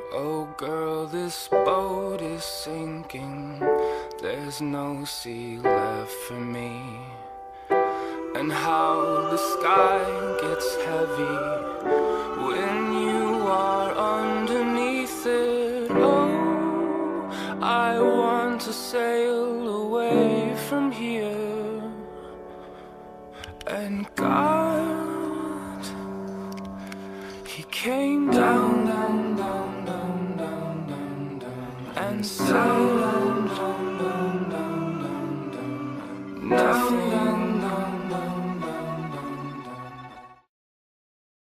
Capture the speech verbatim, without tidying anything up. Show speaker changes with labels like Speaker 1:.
Speaker 1: Oh girl, this boat is sinking. There's no sea left for me. And how the sky gets heavy when you are underneath it. Oh, I want to sail away from here. And God, He came down, down, down, down, down, down, down, and sailed